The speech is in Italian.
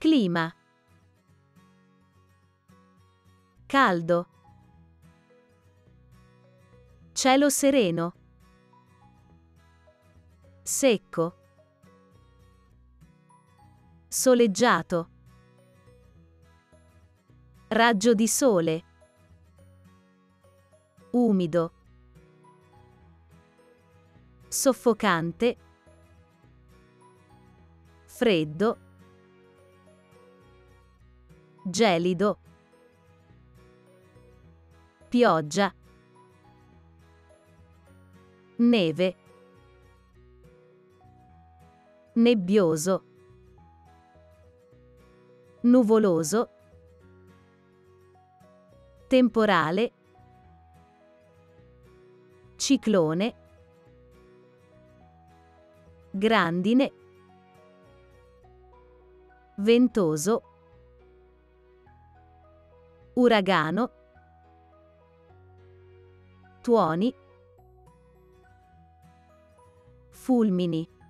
Clima. Caldo. Cielo sereno. Secco. Soleggiato. Raggio di sole. Umido. Soffocante. Freddo. Gelido. Pioggia. Neve. Nebbioso. Nuvoloso. Temporale. Ciclone. Grandine. Ventoso. Uragano. Tuoni. Fulmini.